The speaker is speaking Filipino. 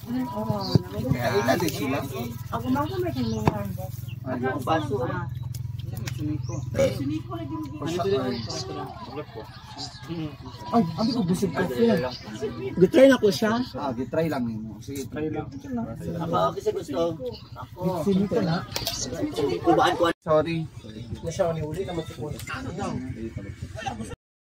Oo. Kailan din sila? Ako man ko may kanungan. Ano baso ah. Suniko. Suniko na din. Ay, abi ko busog ka siya. Gitry na ko siya. Gitry lang mo. Sige, try lang. Ako kasi gusto. Ako. Suniko na. Kubaan ko. Sorry. Na siya ni uli naman ko.